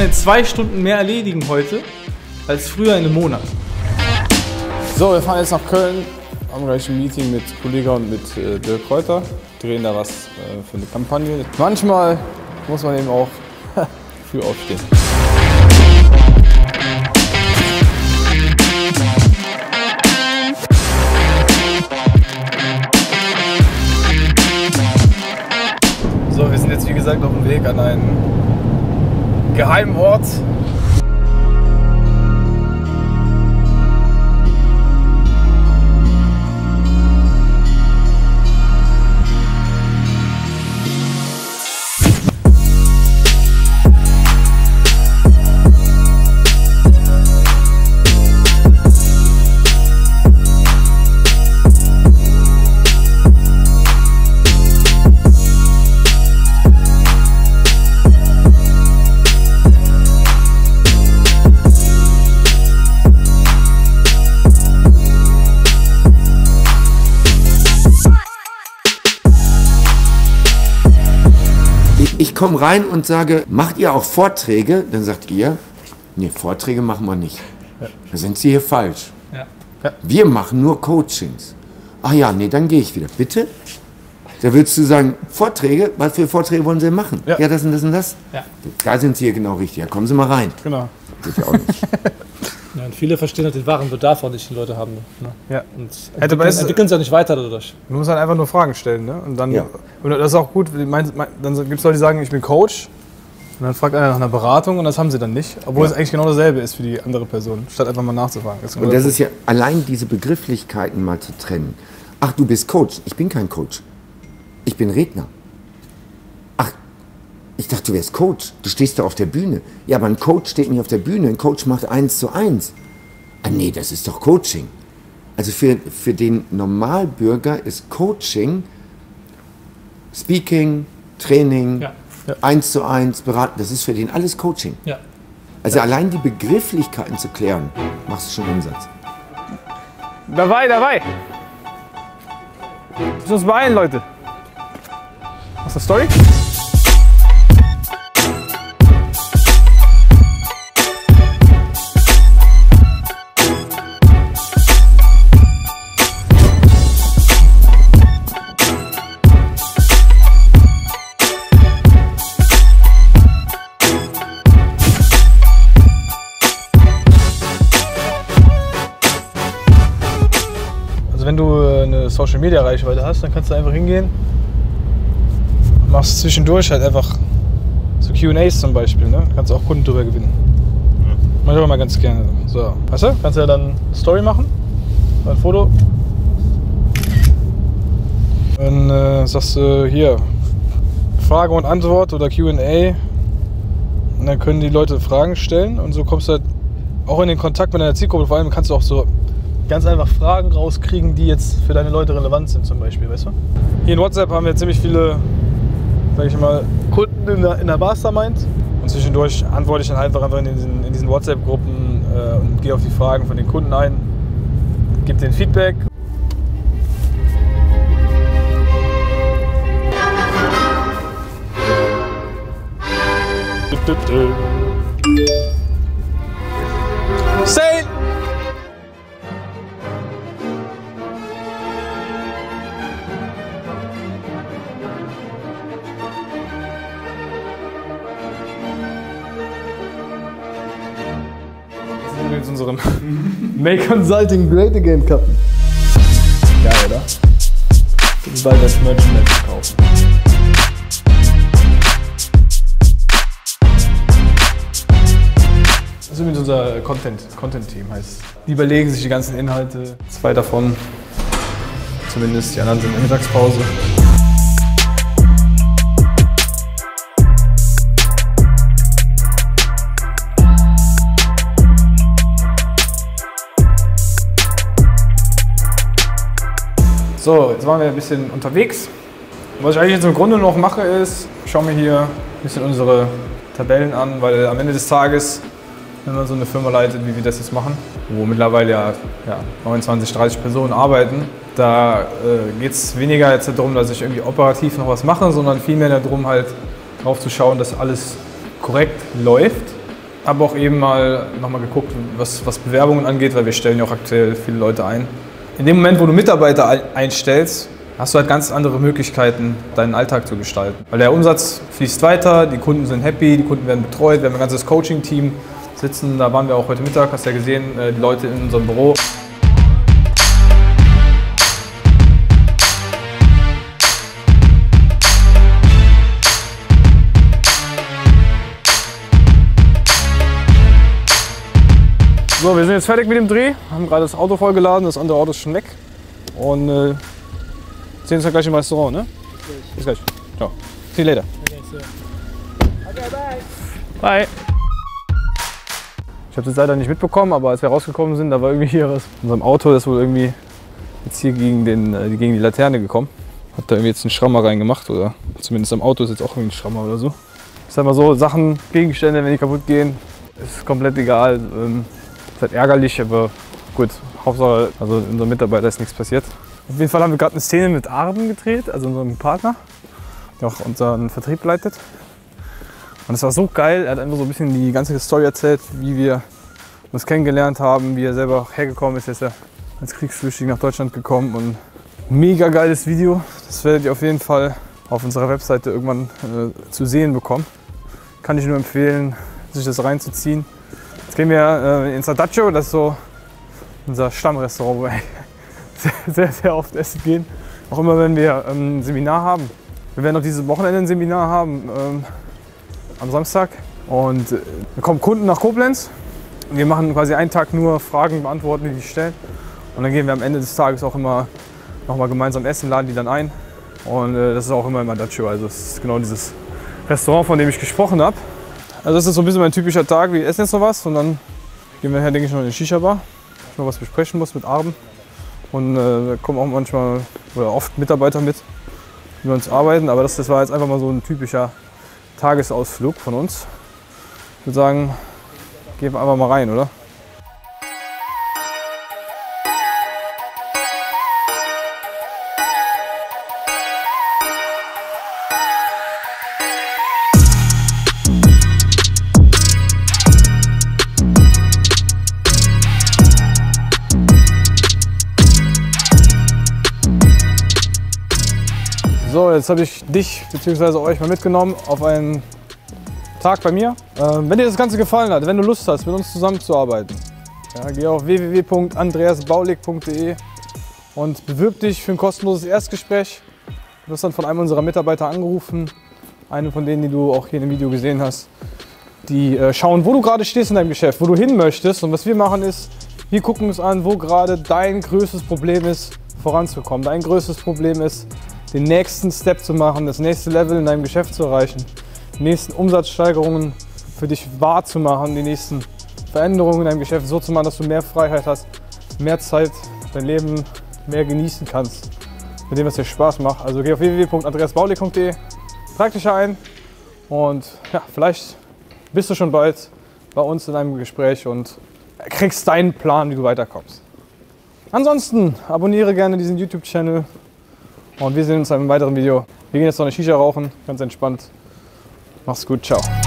kann in 2 Stunden mehr erledigen heute, als früher in einem Monat. So, wir fahren jetzt nach Köln, haben gleich ein Meeting mit Kollega und mit Dirk Kräuter, drehen da was für eine Kampagne. Manchmal muss man eben auch früh aufstehen. So, wir sind jetzt wie gesagt auf dem Weg an einen geheimen Ort. Ich komme rein und sage, macht ihr auch Vorträge? Dann sagt ihr, nee, Vorträge machen wir nicht. Ja. Da sind Sie hier falsch. Ja. Ja. Wir machen nur Coachings. Ach ja, nee, dann gehe ich wieder. Bitte? Da würdest du sagen, Vorträge? Was für Vorträge wollen Sie denn machen? Ja, das und das und das? Ja. Da sind Sie hier genau richtig. Ja, kommen Sie mal rein. Genau. Geht ja auch nicht. Ja, und viele verstehen halt den wahren Bedarf auch nicht, die Leute haben. Ne? Ja. Und entwickeln sich auch nicht weiter dadurch. Du musst halt einfach nur Fragen stellen. Ne? Und, dann, und das ist auch gut, dann gibt es Leute, die sagen, ich bin Coach. Und dann fragt einer nach einer Beratung und das haben sie dann nicht. Obwohl es eigentlich genau dasselbe ist für die andere Person, statt einfach mal nachzufragen. Und das ist ja allein diese Begrifflichkeiten mal zu trennen. Ach, du bist Coach. Ich bin kein Coach. Ich bin Redner. Ach, ich dachte, du wärst Coach. Du stehst da auf der Bühne. Ja, aber ein Coach steht nicht auf der Bühne. Ein Coach macht 1:1. Ah nee, das ist doch Coaching. Also für den Normalbürger ist Coaching Speaking, Training, 1:1, Beraten. Das ist für den alles Coaching. Ja. Also allein die Begrifflichkeiten zu klären, machst du schon Umsatz. Dabei! Müssen uns beeilen, Leute. Was ist eine Story? Also wenn du eine Social Media Reichweite hast, dann kannst du einfach hingehen und machst zwischendurch halt einfach so Q&As zum Beispiel, ne? Kannst auch Kunden drüber gewinnen. Mach ich aber mal ganz gerne. So, weißt du? Kannst ja dann eine Story machen, ein Foto. Dann sagst du hier Frage und Antwort oder Q&A. Und dann können die Leute Fragen stellen und so kommst du halt auch in den Kontakt mit deiner Zielgruppe. Vor allem kannst du auch so ganz einfach Fragen rauskriegen, die jetzt für deine Leute relevant sind zum Beispiel, weißt du? Hier in WhatsApp haben wir ziemlich viele, sag ich mal, Kunden in der Mastermind. Und zwischendurch antworte ich dann einfach in diesen WhatsApp-Gruppen und gehe auf die Fragen von den Kunden ein, gebe denen Feedback. Sail! Mit unseren Make Consulting Great Again Kappen. Geil, oder? Und bald das Merchandise kaufen. Das ist übrigens unser Content-Team, heißt. Die überlegen sich die ganzen Inhalte. 2 davon, zumindest, die anderen sind in der Mittagspause. So, jetzt waren wir ein bisschen unterwegs. Was ich eigentlich jetzt im Grunde noch mache ist, schaue mir hier ein bisschen unsere Tabellen an, weil am Ende des Tages, wenn man so eine Firma leitet, wie wir das jetzt machen, wo mittlerweile ja 29, 30 Personen arbeiten, da geht es weniger jetzt darum, dass ich irgendwie operativ noch was mache, sondern vielmehr darum, halt drauf zu schauen, dass alles korrekt läuft Habe auch eben mal nochmal geguckt, was Bewerbungen angeht, weil wir stellen ja auch aktuell viele Leute ein. In dem Moment, wo du Mitarbeiter einstellst, hast du halt ganz andere Möglichkeiten, deinen Alltag zu gestalten. Weil der Umsatz fließt weiter, die Kunden sind happy, die Kunden werden betreut, wir haben ein ganzes Coaching-Team sitzen. Da waren wir auch heute Mittag, hast du ja gesehen, die Leute in unserem Büro. So, wir sind jetzt fertig mit dem Dreh, haben gerade das Auto vollgeladen, das andere Auto ist schon weg und sehen uns ja gleich im Restaurant, ne? Bis gleich. Ciao. See you later. Okay, bye. Bye. Ich habe es leider nicht mitbekommen, aber als wir rausgekommen sind, da war irgendwie hier was in unserem Auto, das wohl irgendwie jetzt hier gegen die Laterne gekommen. Hat da irgendwie jetzt einen Schrammer reingemacht oder zumindest am Auto ist jetzt auch irgendwie ein Schrammer oder so. Ich sag mal so, Sachen, Gegenstände, wenn die kaputt gehen, ist komplett egal. Ist halt ärgerlich, aber gut, Hauptsache, also unserem Mitarbeiter ist nichts passiert. Auf jeden Fall haben wir gerade eine Szene mit Arben gedreht, also unserem Partner, der auch unseren Vertrieb leitet. Und es war so geil, er hat einfach so ein bisschen die ganze Story erzählt, wie wir uns kennengelernt haben, wie er selber hergekommen ist. Er ist ja als Kriegsflüchtling nach Deutschland gekommen und mega geiles Video. Das werdet ihr auf jeden Fall auf unserer Webseite irgendwann zu sehen bekommen. Kann ich nur empfehlen, sich das reinzuziehen. Jetzt gehen wir ins Adagio, das ist so unser Stammrestaurant, wo wir sehr, sehr oft essen gehen. Auch immer, wenn wir ein Seminar haben. Wir werden auch dieses Wochenende ein Seminar haben, am Samstag. Und da kommen Kunden nach Koblenz. Und wir machen quasi einen Tag nur Fragen beantworten, die die stellen. Und dann gehen wir am Ende des Tages auch immer nochmal gemeinsam essen, laden die dann ein. Und das ist auch immer im Adagio, also es ist genau dieses Restaurant, von dem ich gesprochen habe. Also das ist so ein bisschen mein typischer Tag, wir essen jetzt noch was und dann gehen wir nachher, denke ich, noch in die Shisha-Bar. Ich noch was besprechen muss mit Arben. Und da kommen auch manchmal oder oft Mitarbeiter mit, die bei uns arbeiten. Aber das war jetzt einfach mal so ein typischer Tagesausflug von uns. Ich würde sagen, gehen wir einfach mal rein, oder? So, jetzt habe ich dich bzw. euch mal mitgenommen auf einen Tag bei mir. Wenn dir das Ganze gefallen hat, wenn du Lust hast, mit uns zusammenzuarbeiten, ja, geh auf www.andreasbaulig.de und bewirb dich für ein kostenloses Erstgespräch. Du wirst dann von einem unserer Mitarbeiter angerufen, einen von denen, die du auch hier in dem Video gesehen hast, die schauen, wo du gerade stehst in deinem Geschäft, wo du hin möchtest. Und was wir machen ist, wir gucken uns an, wo gerade dein größtes Problem ist, voranzukommen. Dein größtes Problem ist, den nächsten Step zu machen, das nächste Level in deinem Geschäft zu erreichen, die nächsten Umsatzsteigerungen für dich wahrzumachen, die nächsten Veränderungen in deinem Geschäft so zu machen, dass du mehr Freiheit hast, mehr Zeit, dein Leben mehr genießen kannst, mit dem, was dir Spaß macht. Also geh auf www.andreasbaulig.de, trag dich ein und ja, vielleicht bist du schon bald bei uns in einem Gespräch und kriegst deinen Plan, wie du weiterkommst. Ansonsten abonniere gerne diesen YouTube-Channel. Und wir sehen uns in einem weiteren Video. Wir gehen jetzt noch eine Shisha rauchen, ganz entspannt. Mach's gut, ciao.